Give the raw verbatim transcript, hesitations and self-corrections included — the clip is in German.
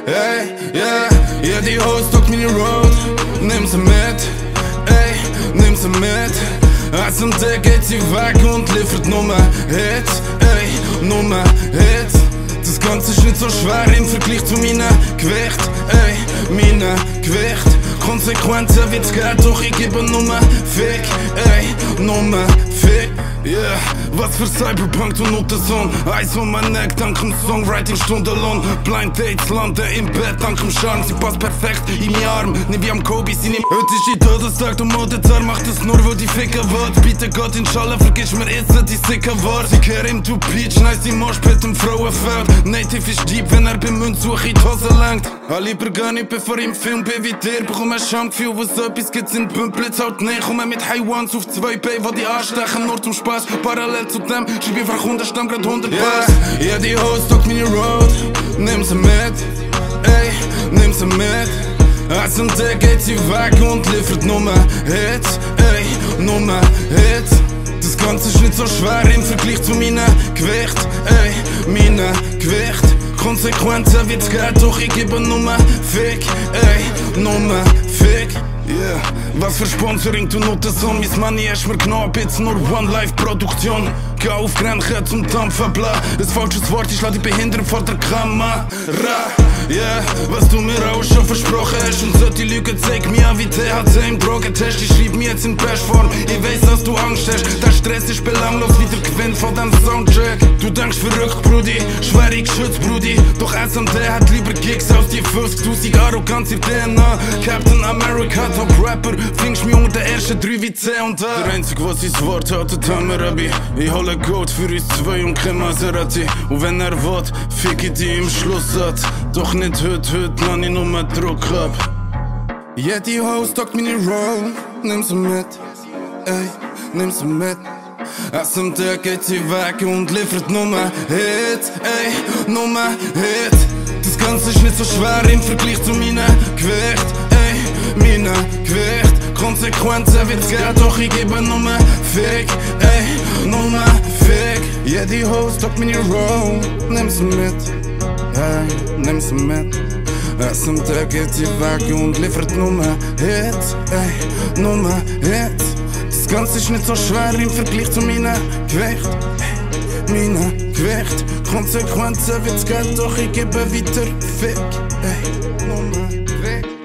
ey, yeah. Ja, die Hoes talkt meine Road, nimm sie mit, ey, nimm sie mit. Als und der geht sie weg und liefert Nummer Hits, ey, Nummer Hits. Das Ganze ist nicht so schwer im Vergleich zu meinem Gewicht, ey, meinem Gewicht. Konsequenzen wird's geben, doch ich gebe Nummer Fick, ey, Nummer Fick. Yeah, was für Cyberpunk, du Notensohn. Eis um mein Neck, dank dem Songwriting stundenlang. Blind Dates landen im Bett, dank dem Charme. Sie passt perfekt in meinen Arm, nicht wie am Kobe, sie nimmt. Heute ist die Todestag, du Modezar macht es nur, wo die Ficker wird. Bitte Gott, inshallah, vergiss mir jetzt, die sicker wird. Sie kehren im Two-Peach, nice im Moshpit im Frauenfeld. Native ist deep, wenn er bei Mund suche in die Hose lenkt. Ah, lieber gar nicht, bevor ich im Film bin wie dir. Bekomme ein Schamgefühl, was etwas gibt's in Pümplitz halt nicht. Komme mit High-Ones auf zwei B, wo die anstechen, nur zum Spaß. Parallel zu dem, schreib einfach Hundertstamm grad hundert Bars. Yeah, die Hoes talkt meine Road, nimm sie mit, ey, nimm sie mit. Als und der geht sie weg und liefert Nummer Hits, ey, Nummer Hits. Das Ganze ist nicht so schwer im Vergleich zu meinem Gewicht, ey, meinem Gewicht. Konsequenzen wird's geben, doch ich gebe Nummer Fick, ey, Nummer Fick. Yeah, was für Sponsoring, du Notensohn. Mein Money hast mir genommen, jetzt nur One-Life-Produktion. Geh auf Grenchen zum Dampfen, bla. Ein falsches Wort, ich lass dich behindern vor der Kamera. Yeah, was du mir auch schon versprochen hast. Und solche Lügen zeig mir an wie T H C im Drogentest. Ich schreib mir jetzt in Bestform, ich weiss, dass du Angst hast. Der Stress ist belanglos wie der Gewinn von dem Soundcheck. Du denkst verrückt, Brudi, schwere geschützt, Brudi. Doch S M D hat lieber Gigs als die fünfzigtausend Arroganz in D N A. Captain America, Top-Rapper, findest mich unter den ersten drei wie C und A. Der Einzige, was sein Wort hat, der Hammurabi. Ich hole Gold für uns zwei und kein Maserati. Und wenn er will, fick ich die im Schlusssatz. Doch nicht heute, heute lass ich nur mehr Druck ab. Jede Hoes talkt meine Roll, nimm sie mit, ey, nimm sie mit. S M D geht sie weg und liefert Nummer Hits, ey, Nummer Hits. Das Ganze ist nicht so schwer im Vergleich zu meinem Gewicht, ey, meinem Gewicht. Konsequenzen wird's geben, doch ich gebe Nummer Fick, ey, Nummer Fick. Jede Hoes talkt meine Roll, nimm sie mit, ey, nimm sie mit. S M D geht sie weg und liefert Nummer Hits, ey, Nummer Hits. Das Ganze ist nicht so schwer im Vergleich zu meinem Gewicht, ey, meinem Gewicht. Konsequenzen wird's geben, doch ich gebe weiter Fick, ey, Nummer Fick.